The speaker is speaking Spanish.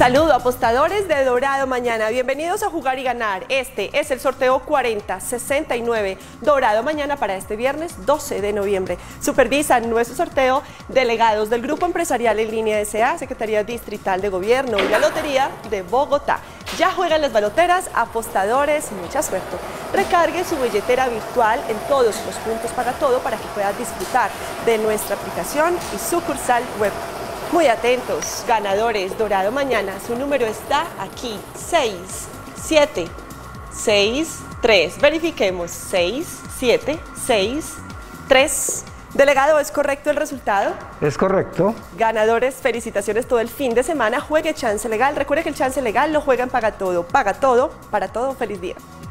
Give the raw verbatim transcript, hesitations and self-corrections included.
Saludo apostadores de Dorado Mañana, bienvenidos a Jugar y Ganar. Este es el sorteo cuarenta sesenta y nueve Dorado Mañana para este viernes doce de noviembre. Supervisan nuestro sorteo delegados del Grupo Empresarial en Línea S A, Secretaría Distrital de Gobierno y la Lotería de Bogotá. Ya juegan las baloteras, apostadores, mucha suerte. Recargue su billetera virtual en todos los puntos Paga Todo para que pueda disfrutar de nuestra aplicación y sucursal web. Muy atentos, ganadores, Dorado Mañana, su número está aquí, seis siete seis tres. Verifiquemos, seis siete seis tres. Delegado, ¿es correcto el resultado? Es correcto. Ganadores, felicitaciones todo el fin de semana. Juegue Chance Legal. Recuerde que el Chance Legal lo juega en Paga Todo. Paga Todo, para todo, feliz día.